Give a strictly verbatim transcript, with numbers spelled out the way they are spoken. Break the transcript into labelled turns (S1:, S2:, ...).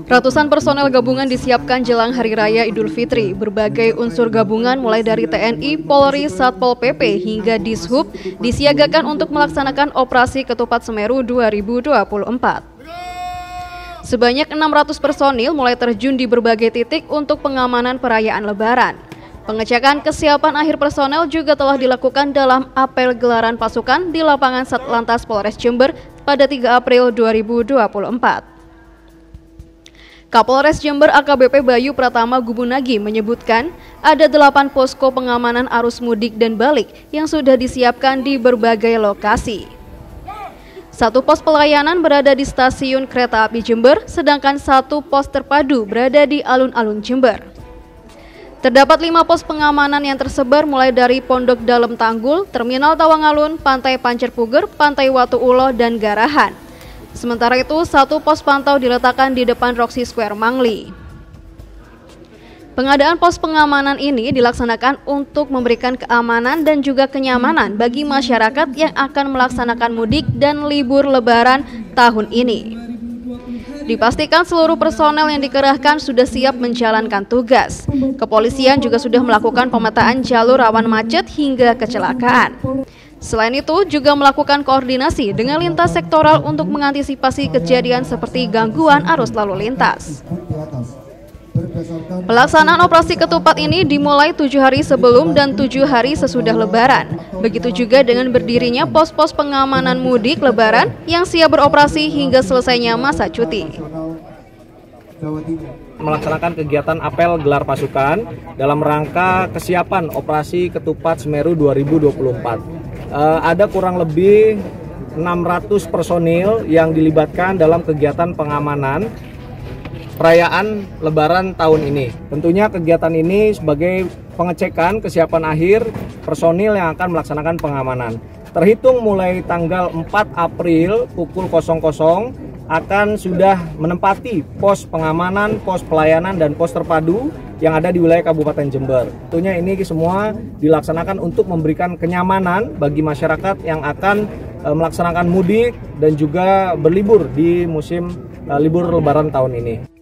S1: Ratusan personel gabungan disiapkan jelang Hari Raya Idul Fitri. Berbagai unsur gabungan mulai dari T N I, Polri, Satpol P P hingga Dishub disiagakan untuk melaksanakan operasi Ketupat Semeru dua ribu dua puluh empat. Sebanyak enam ratus personil mulai terjun di berbagai titik untuk pengamanan perayaan Lebaran. Pengecekan kesiapan akhir personel juga telah dilakukan dalam apel gelaran pasukan di lapangan Satlantas Polres Jember pada tiga April dua ribu dua puluh empat. Kapolres Jember A K B P Bayu Pratama Gubunagi menyebutkan ada delapan posko pengamanan arus mudik dan balik yang sudah disiapkan di berbagai lokasi. Satu pos pelayanan berada di stasiun kereta api Jember, sedangkan satu pos terpadu berada di alun-alun Jember. Terdapat lima pos pengamanan yang tersebar mulai dari Pondok Dalem Tanggul, Terminal Tawangalun, Pantai Pancerpuger, Pantai Watu Ulo, dan Garahan. Sementara itu, satu pos pantau diletakkan di depan Roxy Square Mangli. Pengadaan pos pengamanan ini dilaksanakan untuk memberikan keamanan dan juga kenyamanan bagi masyarakat yang akan melaksanakan mudik dan libur Lebaran tahun ini. Dipastikan seluruh personel yang dikerahkan sudah siap menjalankan tugas. Kepolisian juga sudah melakukan pemetaan jalur rawan macet hingga kecelakaan. Selain itu, juga melakukan koordinasi dengan lintas sektoral untuk mengantisipasi kejadian seperti gangguan arus lalu lintas. Pelaksanaan operasi ketupat ini dimulai tujuh hari sebelum dan tujuh hari sesudah Lebaran. Begitu juga dengan berdirinya pos-pos pengamanan mudik Lebaran yang siap beroperasi hingga selesainya masa cuti.
S2: Melaksanakan kegiatan apel gelar pasukan dalam rangka kesiapan operasi Ketupat Semeru dua ribu dua puluh empat. Uh, ada kurang lebih enam ratus personil yang dilibatkan dalam kegiatan pengamanan perayaan Lebaran tahun ini. Tentunya kegiatan ini sebagai pengecekan kesiapan akhir personil yang akan melaksanakan pengamanan. Terhitung mulai tanggal empat April pukul nol nol akan sudah menempati pos pengamanan, pos pelayanan, dan pos terpadu yang ada di wilayah Kabupaten Jember. Tentunya ini semua dilaksanakan untuk memberikan kenyamanan bagi masyarakat yang akan e, melaksanakan mudik dan juga berlibur di musim e, libur Lebaran tahun ini.